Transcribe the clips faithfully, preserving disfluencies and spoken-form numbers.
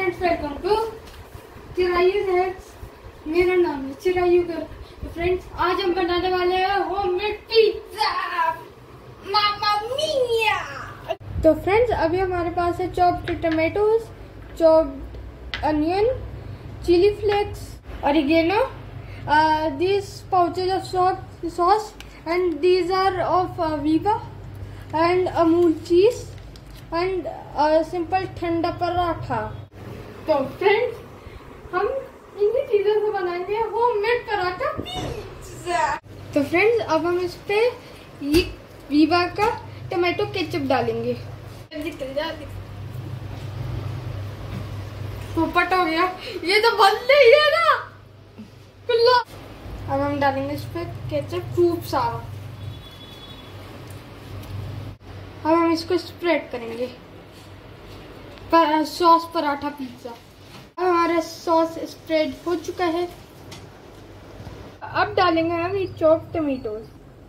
Friends, welcome to Chirayu hacks. मेरा नाम है चिरायू कर। तो फ्रेंड्स, आज हम बनाने वाले हैं होममेड पिज्जा, मामा मिया। तो फ्रेंड्स, अभी हमारे पास है chopped tomatoes, chopped onion, chilli flakes, oregano, these pouches of sauce, sauce and these are of uh, Viva and Amul cheese and a simple ठंडा पराठा। तो फ्रेंड्स, हम इन्हीं चीजों से बनाएंगे होममेड पराठा पिज्जा। तो फ्रेंड्स, अब हम इस पे ये वीवा का टमाटो केचप डालेंगे। निकल जा, पोपट हो गया, ये तो बंद नहीं है ना। अब हम डालेंगे इस पे केचप खूब सारा। अब हम इसको स्प्रेड करेंगे पर, सॉस पराठा पिज्जा। अब हमारा सॉस स्प्रेड हो चुका है। अब डालेंगे हम ये चॉप्ड टमेटोज।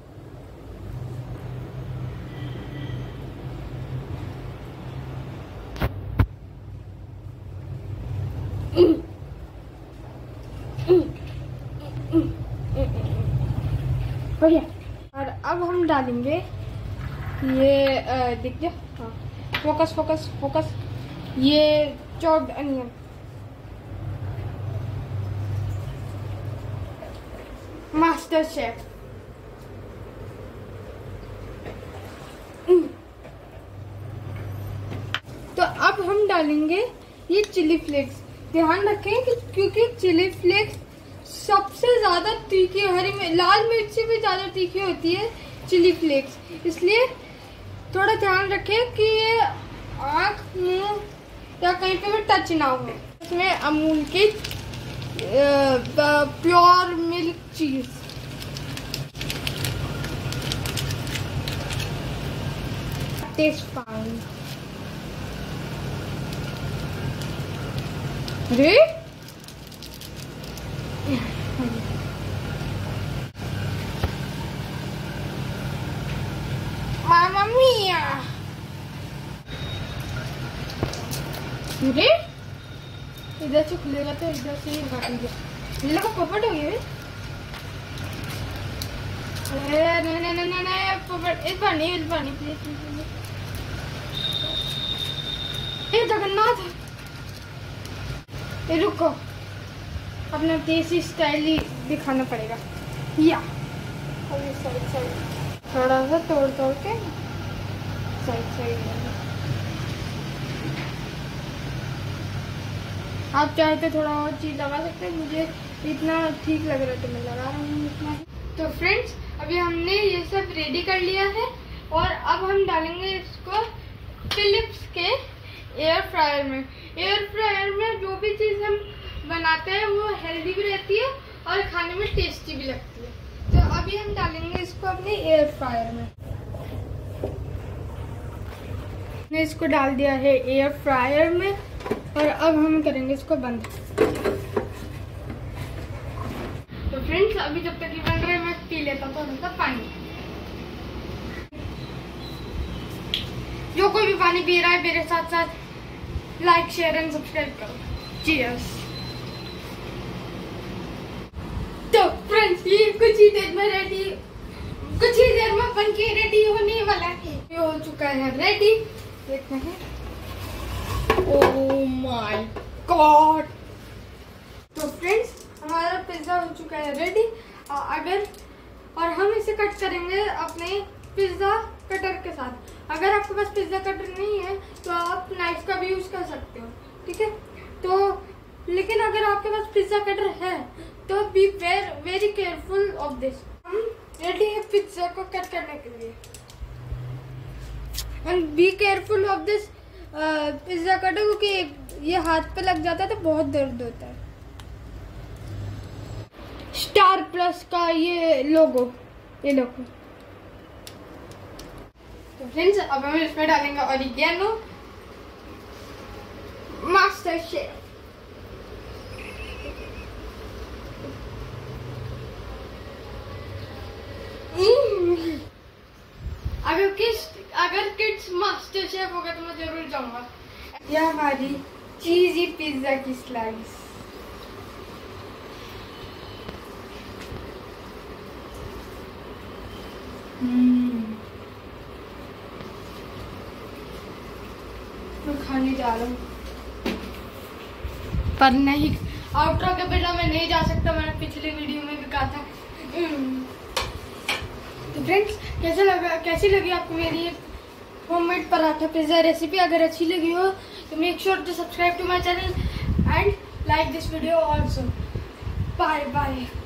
बढ़िया। और अब हम डालेंगे ये, दिख गया? हाँ, फोकस फोकस फोकस, ये चॉप्ड अनियन। Master chef. तो अब हम डालेंगे ये चिली फ्लेक्स। ध्यान रखें कि क्योंकि चिली फ्लेक्स सबसे ज्यादा तीखी, हरी में लाल मिर्च से भी ज्यादा तीखी होती है चिली फ्लेक्स, इसलिए थोड़ा ध्यान रखें कि ये आँख, मुंह या कहीं पे भी टच ना हो। इसमें अमूल की pure milk cheese, taste fine. अरे मामा मिया, अरे इधर से खुलेगा तो इधर से ही काटेंगे। लगा पोपट हो गया। अरे नहीं नहीं नहीं नहीं पोपट, इस बार नहीं, इस बार नहीं, प्लीज प्लीज। ये जगन्नाथ, ये रुको, अपना देसी स्टाइल ही दिखाना पड़ेगा। या साइड साइड थोड़ा सा तोड़ तोड़ के साइड साइड। आप चाहे तो थोड़ा और चीज लगा सकते हैं, मुझे इतना ठीक लग रहा है तो मैं लगा रहा हूँ इतना। तो फ्रेंड्स, अभी हमने ये सब रेडी कर लिया है और अब हम डालेंगे इसको फिलिप्स के एयर फ्रायर में। एयर फ्रायर में जो भी चीज हम बनाते हैं वो हेल्दी भी रहती है और खाने में टेस्टी भी लगती है। तो अभी हम डालेंगे इसको अपने एयर फ्रायर में। मैंने इसको डाल दिया है एयर फ्रायर में और अब हम करेंगे इसको बंद। तो फ्रेंड्स, अभी जब तक ये बन रहा है मैं पी लेता हूँ थोड़ा सा पानी। जो कोई भी पानी पी रहा है मेरे साथ साथ लाइक शेयर एंड सब्सक्राइब करो। चीयर्स। तो फ्रेंड्स, ये कुछ ही देर में रेडी, कुछ ही देर में बन के रेडी होने वाला है। ये हो चुका है रेडी, देखते हैं। Oh my god. तो फ्रेंड्स, हमारा पिज्जा हो चुका है रेडी। अगर और हम इसे कट करेंगे अपने पिज्जा कटर के साथ। अगर आपके पास पिज्जा कटर नहीं है तो आप नाइफ का भी यूज कर सकते हो, ठीक है। तो लेकिन अगर आपके पास पिज्जा कटर है तो be very careful of this. हम रेडी है पिज्जा को कट करने के लिए। And be careful of this pizza cutter, क्योंकि ये हाथ पे लग जाता है तो बहुत दर्द होता है। स्टार प्लस का ये लोगो, ये लोगो। तो फ्रेंड्स, अब हम इसमें डालेंगे ऑरिगेनो, मास्टर शेफ। अगर किस अगर किड्स मास्टर शेफ होगा तो मैं जरूर जाऊंगा। यह हमारी चीजी पिज्जा की स्लाइस। हम्म मैं खाने जा रहा हूँ, पर नहीं आउटरो के बिना मैं नहीं जा सकता। मैंने पिछले वीडियो में भी कहा था। तो फ्रेंड्स, कैसे लगा कैसी लगी आपको मेरी होममेड पराठा पिज्जा रेसिपी? अगर अच्छी लगी हो तो make sure to subscribe to my channel and like this video also. Bye bye.